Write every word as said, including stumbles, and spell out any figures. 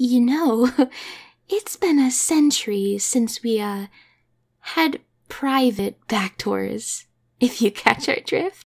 You know, it's been a century since we, uh, had private back doors, if you catch our drift.